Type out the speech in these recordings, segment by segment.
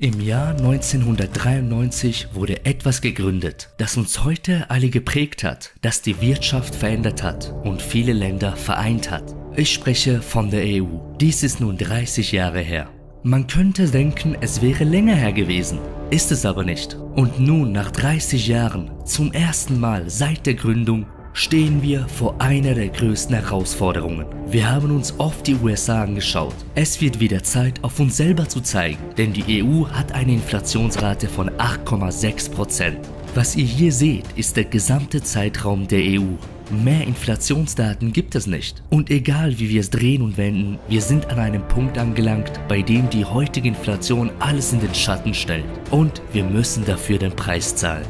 Im Jahr 1993 wurde etwas gegründet, das uns heute alle geprägt hat, das die Wirtschaft verändert hat und viele Länder vereint hat. Ich spreche von der EU. Dies ist nun 30 Jahre her. Man könnte denken, es wäre länger her gewesen, ist es aber nicht. Und nun, nach 30 Jahren, zum ersten Mal seit der Gründung, stehen wir vor einer der größten Herausforderungen. Wir haben uns oft die USA angeschaut. Es wird wieder Zeit, auf uns selber zu zeigen, denn die EU hat eine Inflationsrate von 8,6%. Was ihr hier seht, ist der gesamte Zeitraum der EU. Mehr Inflationsdaten gibt es nicht. Und egal wie wir es drehen und wenden, wir sind an einem Punkt angelangt, bei dem die heutige Inflation alles in den Schatten stellt. Und wir müssen dafür den Preis zahlen.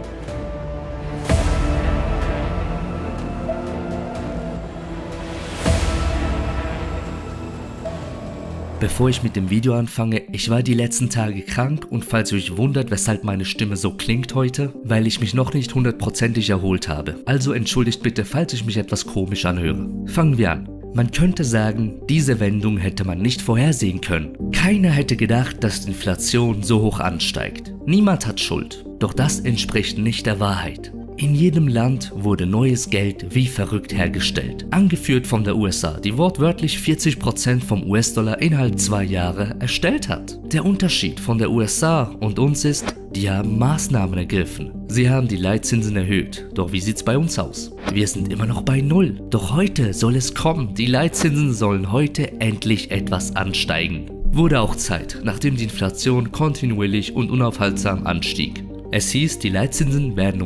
Bevor ich mit dem Video anfange, ich war die letzten Tage krank und falls ihr euch wundert, weshalb meine Stimme so klingt heute, weil ich mich noch nicht hundertprozentig erholt habe. Also entschuldigt bitte, falls ich mich etwas komisch anhöre. Fangen wir an. Man könnte sagen, diese Wendung hätte man nicht vorhersehen können. Keiner hätte gedacht, dass die Inflation so hoch ansteigt. Niemand hat Schuld. Doch das entspricht nicht der Wahrheit. In jedem Land wurde neues Geld wie verrückt hergestellt, angeführt von der USA, die wortwörtlich 40% vom US-Dollar innerhalb 2 Jahre erstellt hat. Der Unterschied von der USA und uns ist, die haben Maßnahmen ergriffen. Sie haben die Leitzinsen erhöht, doch wie sieht's bei uns aus? Wir sind immer noch bei 0. Doch heute soll es kommen, die Leitzinsen sollen heute endlich etwas ansteigen. Wurde auch Zeit, nachdem die Inflation kontinuierlich und unaufhaltsam anstieg. Es hieß, die Leitzinsen werden um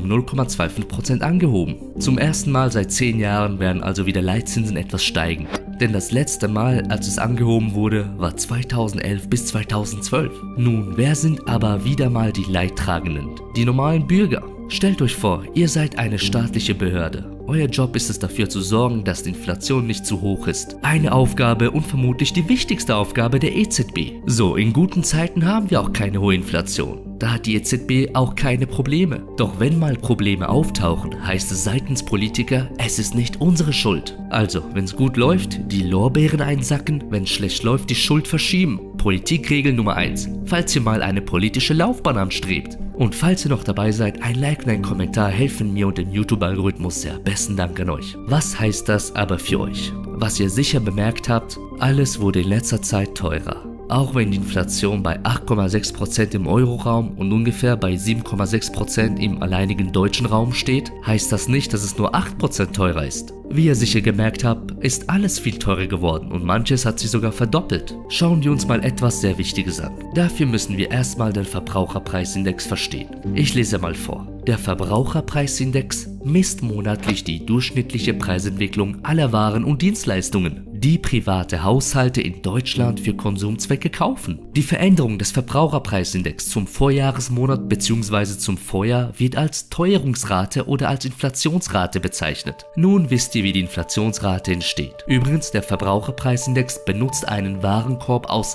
0,25% angehoben. Zum ersten Mal seit 10 Jahren werden also wieder Leitzinsen etwas steigen. Denn das letzte Mal, als es angehoben wurde, war 2011 bis 2012. Nun, wer sind aber wieder mal die Leidtragenden? Die normalen Bürger. Stellt euch vor, ihr seid eine staatliche Behörde. Euer Job ist es dafür zu sorgen, dass die Inflation nicht zu hoch ist. Eine Aufgabe und vermutlich die wichtigste Aufgabe der EZB. So, in guten Zeiten haben wir auch keine hohe Inflation. Da hat die EZB auch keine Probleme. Doch wenn mal Probleme auftauchen, heißt es seitens Politiker, es ist nicht unsere Schuld. Also, wenn es gut läuft, die Lorbeeren einsacken, wenn es schlecht läuft, die Schuld verschieben. Politikregel Nummer 1. Falls ihr mal eine politische Laufbahn anstrebt. Und falls ihr noch dabei seid, ein Like und ein Kommentar helfen mir und dem YouTube-Algorithmus sehr. Besten Dank an euch. Was heißt das aber für euch? Was ihr sicher bemerkt habt, alles wurde in letzter Zeit teurer. Auch wenn die Inflation bei 8,6% im Euroraum und ungefähr bei 7,6% im alleinigen deutschen Raum steht, heißt das nicht, dass es nur 8% teurer ist. Wie ihr sicher gemerkt habt, ist alles viel teurer geworden und manches hat sich sogar verdoppelt. Schauen wir uns mal etwas sehr Wichtiges an. Dafür müssen wir erstmal den Verbraucherpreisindex verstehen. Ich lese mal vor. Der Verbraucherpreisindex misst monatlich die durchschnittliche Preisentwicklung aller Waren und Dienstleistungen, die private Haushalte in Deutschland für Konsumzwecke kaufen. Die Veränderung des Verbraucherpreisindex zum Vorjahresmonat bzw. zum Vorjahr wird als Teuerungsrate oder als Inflationsrate bezeichnet. Nun wisst ihr, wie die Inflationsrate entsteht. Übrigens, der Verbraucherpreisindex benutzt einen Warenkorb aus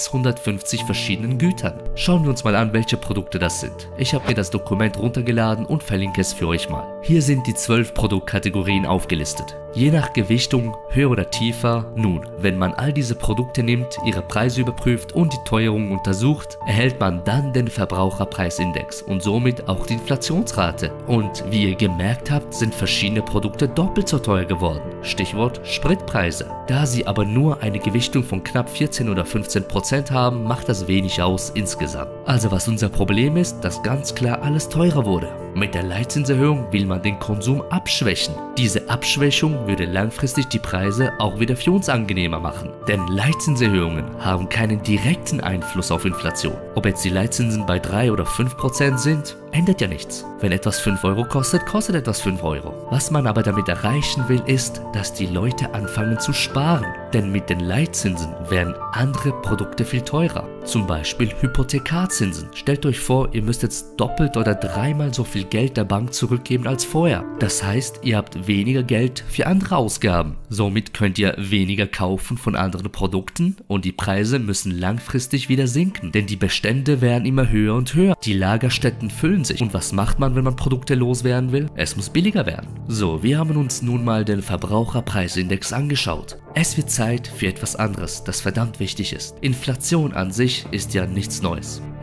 650 verschiedenen Gütern. Schauen wir uns mal an, welche Produkte das sind. Ich habe mir das Dokument runtergeladen und verlinke es für euch mal. Hier sind die 12 Produktkategorien aufgelistet. Je nach Gewichtung, höher oder tiefer. Nun, wenn man all diese Produkte nimmt, ihre Preise überprüft und die Teuerung untersucht, erhält man dann den Verbraucherpreisindex und somit auch die Inflationsrate. Und wie ihr gemerkt habt, sind verschiedene Produkte doppelt so teuer geworden. Stichwort Spritpreise. Da sie aber nur eine Gewichtung von knapp 14 oder 15% haben, macht das wenig aus insgesamt. Also was unser Problem ist, dass ganz klar alles teurer wurde. Mit der Leitzinserhöhung will man den Konsum abschwächen. Diese Abschwächung würde langfristig die Preise auch wieder für uns angenehmer machen. Denn Leitzinserhöhungen haben keinen direkten Einfluss auf Inflation. Ob jetzt die Leitzinsen bei 3 oder 5% sind, ändert ja nichts. Wenn etwas 5 Euro kostet, kostet etwas 5 Euro. Was man aber damit erreichen will, ist, dass die Leute anfangen zu sparen. Denn mit den Leitzinsen werden andere Produkte viel teurer. Zum Beispiel Hypothekarzinsen. Stellt euch vor, ihr müsst jetzt doppelt oder dreimal so viel Geld der Bank zurückgeben als vorher. Das heißt, ihr habt weniger Geld für andere Ausgaben. Somit könnt ihr weniger kaufen von anderen Produkten und die Preise müssen langfristig wieder sinken. Denn die Bestände werden immer höher und höher. Die Lagerstätten füllen sich. Und was macht man, wenn man Produkte loswerden will? Es muss billiger werden. So, wir haben uns nun mal den Verbraucherpreisindex angeschaut. Es wird Zeit für etwas anderes, das verdammt wichtig ist. Inflation an sich ist ja nichts Neues.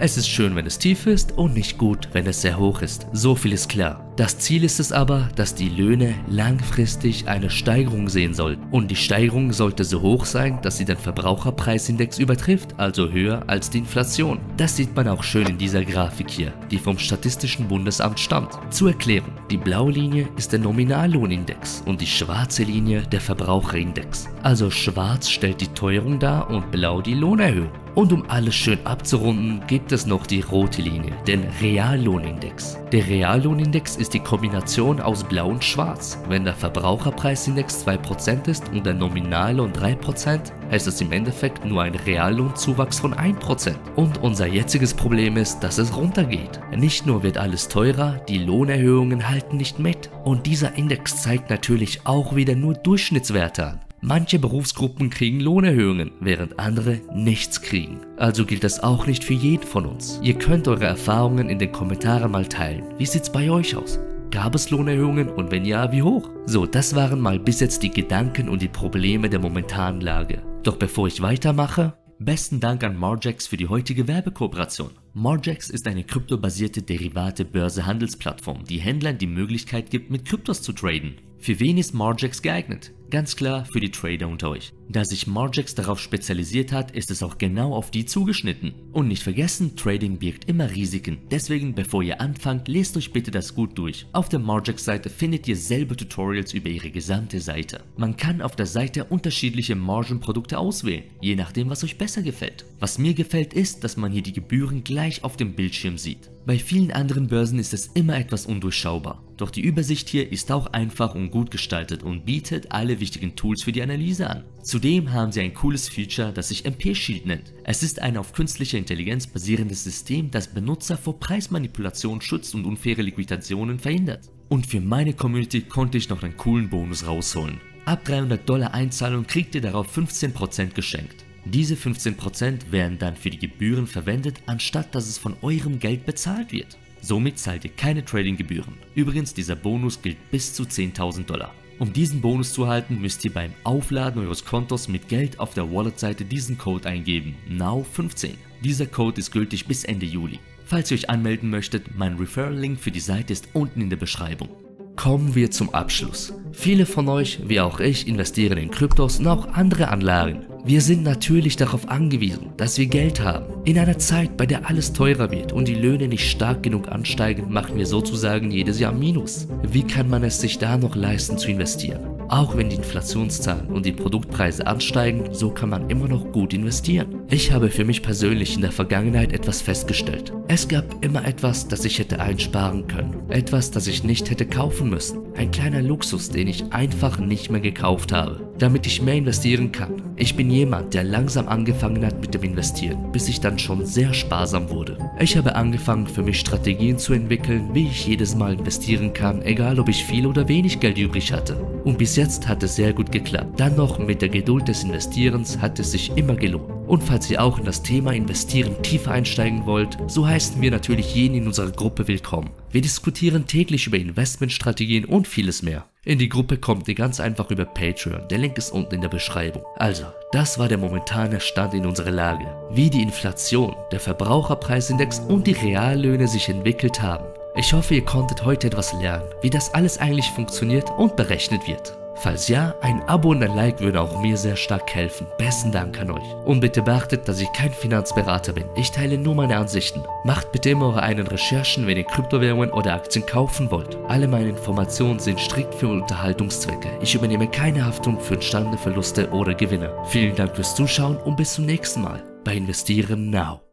Es ist schön, wenn es tief ist und nicht gut, wenn es sehr hoch ist. So viel ist klar. Das Ziel ist es aber, dass die Löhne langfristig eine Steigerung sehen sollten. Und die Steigerung sollte so hoch sein, dass sie den Verbraucherpreisindex übertrifft, also höher als die Inflation. Das sieht man auch schön in dieser Grafik hier, die vom Statistischen Bundesamt stammt. Zur Erklärung, die blaue Linie ist der Nominallohnindex und die schwarze Linie der Verbraucherindex. Also schwarz stellt die Teuerung dar und blau die Lohnerhöhung. Und um alles schön abzurunden, gibt es noch die rote Linie, den Reallohnindex. Der Reallohnindex ist die Kombination aus Blau und Schwarz. Wenn der Verbraucherpreisindex 2% ist und der Nominallohn 3%, heißt es im Endeffekt nur ein Reallohnzuwachs von 1%. Und unser jetziges Problem ist, dass es runtergeht. Nicht nur wird alles teurer, die Lohnerhöhungen halten nicht mit. Und dieser Index zeigt natürlich auch wieder nur Durchschnittswerte an. Manche Berufsgruppen kriegen Lohnerhöhungen, während andere nichts kriegen. Also gilt das auch nicht für jeden von uns. Ihr könnt eure Erfahrungen in den Kommentaren mal teilen. Wie sieht's bei euch aus? Gab es Lohnerhöhungen und wenn ja, wie hoch? So, das waren mal bis jetzt die Gedanken und die Probleme der momentanen Lage. Doch bevor ich weitermache, besten Dank an Margex für die heutige Werbekooperation. Margex ist eine kryptobasierte Derivate-Börse-Handelsplattform, die Händlern die Möglichkeit gibt, mit Kryptos zu traden. Für wen ist Margex geeignet? Ganz klar für die Trader unter euch. Da sich Margex darauf spezialisiert hat, ist es auch genau auf die zugeschnitten. Und nicht vergessen, Trading birgt immer Risiken. Deswegen, bevor ihr anfangt, lest euch bitte das gut durch. Auf der Margex-Seite findet ihr selber Tutorials über ihre gesamte Seite. Man kann auf der Seite unterschiedliche Margenprodukte auswählen, je nachdem, was euch besser gefällt. Was mir gefällt ist, dass man hier die Gebühren gleich auf dem Bildschirm sieht. Bei vielen anderen Börsen ist es immer etwas undurchschaubar. Doch die Übersicht hier ist auch einfach und gut gestaltet und bietet alle wichtigen Tools für die Analyse an. Zudem haben sie ein cooles Feature, das sich MP Shield nennt. Es ist ein auf künstlicher Intelligenz basierendes System, das Benutzer vor Preismanipulation schützt und unfaire Liquidationen verhindert. Und für meine Community konnte ich noch einen coolen Bonus rausholen. Ab $300 Einzahlung kriegt ihr darauf 15% geschenkt. Diese 15% werden dann für die Gebühren verwendet, anstatt dass es von eurem Geld bezahlt wird. Somit zahlt ihr keine Tradinggebühren. Übrigens, dieser Bonus gilt bis zu $10.000. Um diesen Bonus zu erhalten, müsst ihr beim Aufladen eures Kontos mit Geld auf der Wallet-Seite diesen Code eingeben, NOW15. Dieser Code ist gültig bis Ende Juli. Falls ihr euch anmelden möchtet, mein Referral-Link für die Seite ist unten in der Beschreibung. Kommen wir zum Abschluss. Viele von euch, wie auch ich, investieren in Kryptos und auch andere Anlagen. Wir sind natürlich darauf angewiesen, dass wir Geld haben. In einer Zeit, bei der alles teurer wird und die Löhne nicht stark genug ansteigen, machen wir sozusagen jedes Jahr Minus. Wie kann man es sich da noch leisten zu investieren? Auch wenn die Inflationszahlen und die Produktpreise ansteigen, so kann man immer noch gut investieren. Ich habe für mich persönlich in der Vergangenheit etwas festgestellt. Es gab immer etwas, das ich hätte einsparen können. Etwas, das ich nicht hätte kaufen müssen. Ein kleiner Luxus, den ich einfach nicht mehr gekauft habe, damit ich mehr investieren kann. Ich bin jemand, der langsam angefangen hat mit dem Investieren, bis ich dann schon sehr sparsam wurde. Ich habe angefangen, für mich Strategien zu entwickeln, wie ich jedes Mal investieren kann, egal ob ich viel oder wenig Geld übrig hatte. Und bis jetzt hat es sehr gut geklappt. Dann noch mit der Geduld des Investierens hat es sich immer gelohnt. Und falls ihr auch in das Thema Investieren tiefer einsteigen wollt, so heißen wir natürlich jeden in unserer Gruppe willkommen. Wir diskutieren täglich über Investmentstrategien und vieles mehr. In die Gruppe kommt ihr ganz einfach über Patreon, der Link ist unten in der Beschreibung. Also, das war der momentane Stand in unserer Lage. Wie die Inflation, der Verbraucherpreisindex und die Reallöhne sich entwickelt haben. Ich hoffe, ihr konntet heute etwas lernen, wie das alles eigentlich funktioniert und berechnet wird. Falls ja, ein Abo und ein Like würde auch mir sehr stark helfen. Besten Dank an euch. Und bitte beachtet, dass ich kein Finanzberater bin. Ich teile nur meine Ansichten. Macht bitte immer eure eigenen Recherchen, wenn ihr Kryptowährungen oder Aktien kaufen wollt. Alle meine Informationen sind strikt für Unterhaltungszwecke. Ich übernehme keine Haftung für entstandene Verluste oder Gewinne. Vielen Dank fürs Zuschauen und bis zum nächsten Mal bei Investieren Now.